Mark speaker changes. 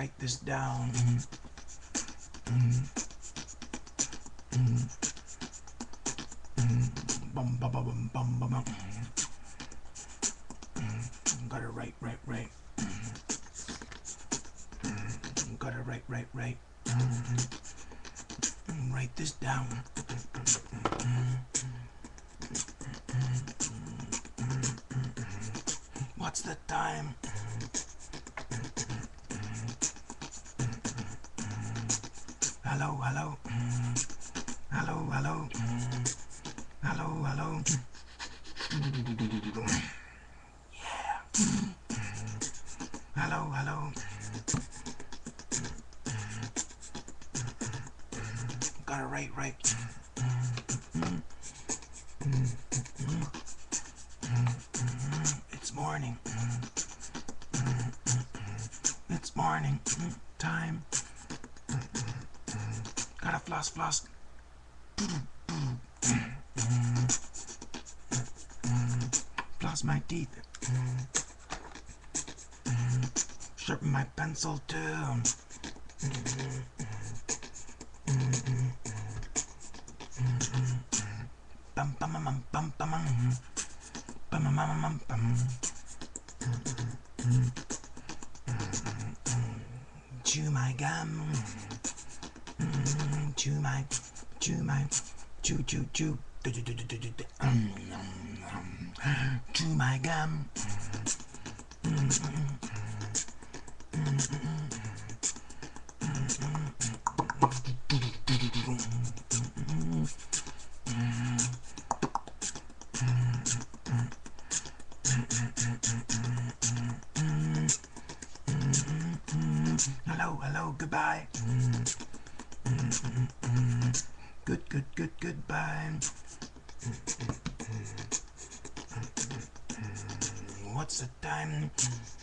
Speaker 1: write this down. Bum bum bum bum bum bum. Gotta write. Gotta write. Write this down. What's the time? Hello. Hello. Yeah. Hello. Gotta write. It's morning. It's morning time. Gotta floss. Floss my teeth. Sharpen my pencil too. Chew my gum. Chew my. Chew. Chew my gum. Hello, goodbye. Goodbye. What's the time?